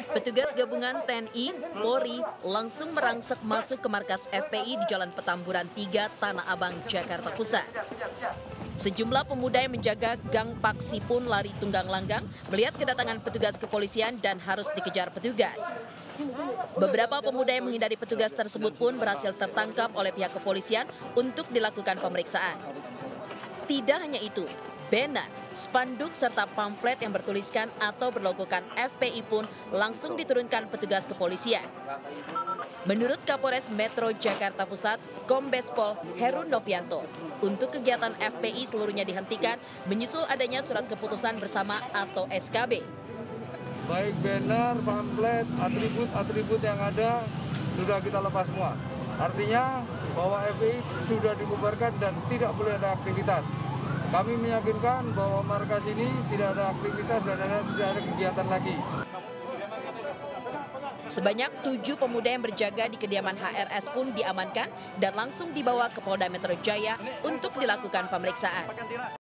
Petugas gabungan TNI, Polri langsung merangsek masuk ke markas FPI di Jalan Petamburan 3, Tanah Abang, Jakarta Pusat. Sejumlah pemuda yang menjaga Gang Paksi pun lari tunggang langgang melihat kedatangan petugas kepolisian dan harus dikejar petugas. Beberapa pemuda yang menghindari petugas tersebut pun berhasil tertangkap oleh pihak kepolisian untuk dilakukan pemeriksaan. Tidak hanya itu, banner, spanduk serta pamflet yang bertuliskan atau berlogokan FPI pun langsung diturunkan petugas kepolisian. Menurut Kapolres Metro Jakarta Pusat, Kombes Pol Heru Novianto, untuk kegiatan FPI seluruhnya dihentikan menyusul adanya surat keputusan bersama atau SKB. Baik banner, pamflet, atribut yang ada sudah kita lepas semua. Artinya bahwa FPI sudah dibubarkan dan tidak boleh ada aktivitas. Kami meyakinkan bahwa markas ini tidak ada aktivitas dan tidak ada kegiatan lagi. Sebanyak 7 pemuda yang berjaga di kediaman HRS pun diamankan dan langsung dibawa ke Polda Metro Jaya untuk dilakukan pemeriksaan.